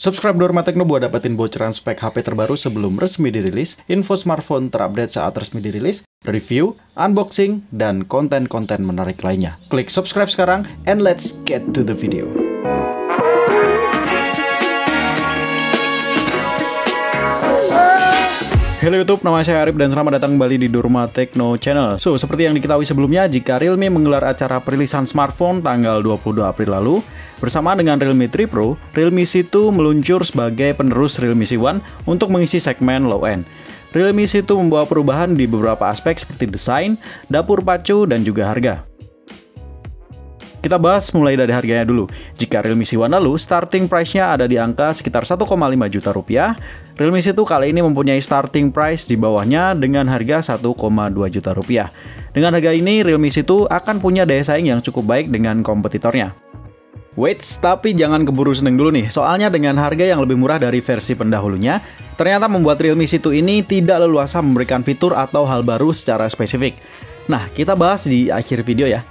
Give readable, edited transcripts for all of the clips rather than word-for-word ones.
Subscribe Dorma Tekno buat dapetin bocoran spek HP terbaru sebelum resmi dirilis, info smartphone terupdate saat resmi dirilis, review, unboxing, dan konten-konten menarik lainnya. Klik subscribe sekarang, and let's get to the video. Halo YouTube, nama saya Arif dan selamat datang kembali di Dorma Tekno Channel. So, seperti yang diketahui sebelumnya, jika Realme menggelar acara perilisan smartphone tanggal 22 April lalu, bersamaan dengan Realme 3 Pro, Realme C2 meluncur sebagai penerus Realme C1 untuk mengisi segmen low-end. Realme C2 membawa perubahan di beberapa aspek seperti desain, dapur pacu, dan juga harga. Kita bahas mulai dari harganya dulu. Jika Realme C1 lalu, starting price-nya ada di angka sekitar 1,5 juta rupiah. Realme C2 kali ini mempunyai starting price di bawahnya dengan harga 1,2 juta rupiah. Dengan harga ini, Realme C2 akan punya daya saing yang cukup baik dengan kompetitornya. Wait, tapi jangan keburu seneng dulu nih. Soalnya dengan harga yang lebih murah dari versi pendahulunya, ternyata membuat Realme C2 ini tidak leluasa memberikan fitur atau hal baru secara spesifik. Nah, kita bahas di akhir video ya.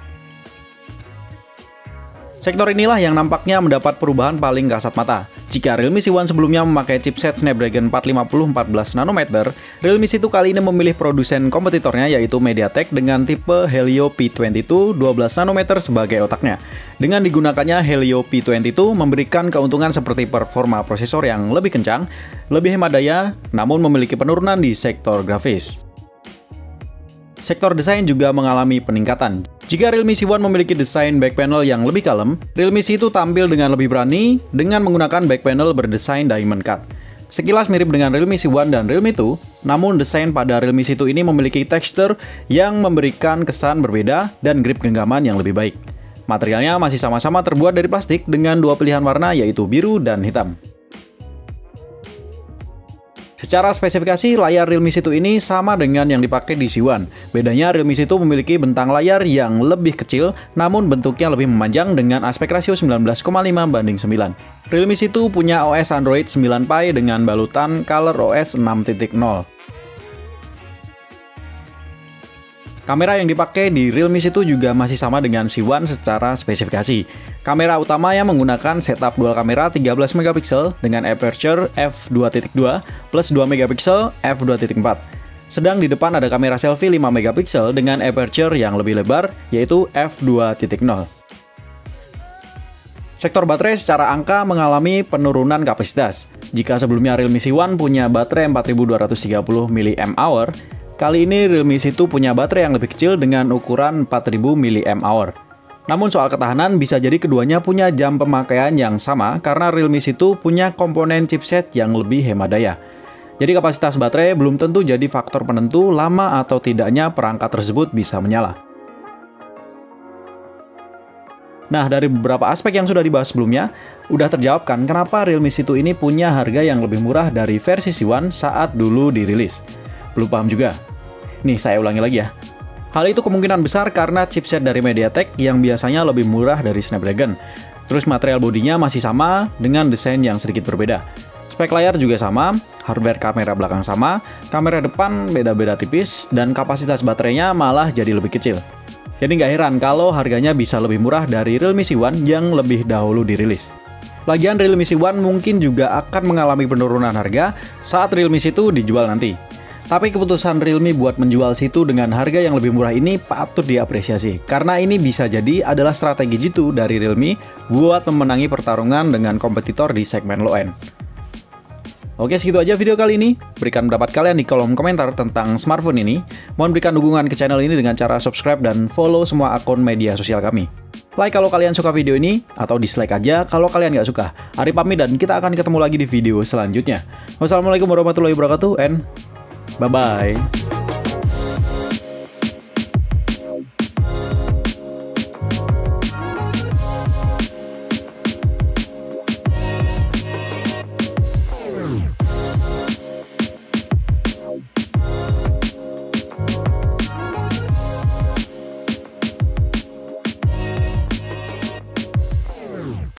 Sektor inilah yang nampaknya mendapat perubahan paling kasat mata. Jika Realme C1 sebelumnya memakai chipset Snapdragon 450 14 nanometer, Realme C2 kali ini memilih produsen kompetitornya yaitu MediaTek dengan tipe Helio P22 12 nanometer sebagai otaknya. Dengan digunakannya Helio P22 memberikan keuntungan seperti performa prosesor yang lebih kencang, lebih hemat daya, namun memiliki penurunan di sektor grafis. Sektor desain juga mengalami peningkatan. Jika Realme C1 memiliki desain back panel yang lebih kalem, Realme C2 tampil dengan lebih berani dengan menggunakan back panel berdesain diamond cut. Sekilas mirip dengan Realme C1 dan Realme 2, namun desain pada Realme C2 ini memiliki tekstur yang memberikan kesan berbeda dan grip genggaman yang lebih baik. Materialnya masih sama-sama terbuat dari plastik dengan dua pilihan warna yaitu biru dan hitam. Secara spesifikasi, layar Realme C2 ini sama dengan yang dipakai di C1. Bedanya Realme C2 memiliki bentang layar yang lebih kecil, namun bentuknya lebih memanjang dengan aspek rasio 19,5 banding 9. Realme C2 punya OS Android 9 Pie dengan balutan ColorOS 6.0. Kamera yang dipakai di Realme C2 juga masih sama dengan C1 secara spesifikasi. Kamera utamanya menggunakan setup dual kamera 13 MP dengan aperture f2.2 plus 2 MP f2.4. Sedang di depan ada kamera selfie 5 MP dengan aperture yang lebih lebar yaitu f2.0. Sektor baterai secara angka mengalami penurunan kapasitas. Jika sebelumnya Realme C1 punya baterai 4230 mAh, kali ini Realme C2 punya baterai yang lebih kecil dengan ukuran 4000 mAh. Namun soal ketahanan bisa jadi keduanya punya jam pemakaian yang sama karena Realme C2 punya komponen chipset yang lebih hemat daya. Jadi kapasitas baterai belum tentu jadi faktor penentu lama atau tidaknya perangkat tersebut bisa menyala. Nah, dari beberapa aspek yang sudah dibahas sebelumnya, udah terjawabkan kenapa Realme C2 ini punya harga yang lebih murah dari versi C1 saat dulu dirilis. Belum paham juga? Nih, saya ulangi lagi ya. Hal itu kemungkinan besar karena chipset dari MediaTek yang biasanya lebih murah dari Snapdragon. Terus material bodinya masih sama dengan desain yang sedikit berbeda. Spek layar juga sama, hardware kamera belakang sama, kamera depan beda-beda tipis, dan kapasitas baterainya malah jadi lebih kecil. Jadi nggak heran kalau harganya bisa lebih murah dari Realme C1 yang lebih dahulu dirilis. Lagian Realme C1 mungkin juga akan mengalami penurunan harga saat Realme C2 dijual nanti. Tapi keputusan Realme buat menjual C2 dengan harga yang lebih murah ini patut diapresiasi. Karena ini bisa jadi adalah strategi jitu dari Realme buat memenangi pertarungan dengan kompetitor di segmen low-end. Oke, segitu aja video kali ini. Berikan pendapat kalian di kolom komentar tentang smartphone ini. Mohon berikan dukungan ke channel ini dengan cara subscribe dan follow semua akun media sosial kami. Like kalau kalian suka video ini, atau dislike aja kalau kalian nggak suka. Arif pamit dan kita akan ketemu lagi di video selanjutnya. Wassalamualaikum warahmatullahi wabarakatuh and bye-bye.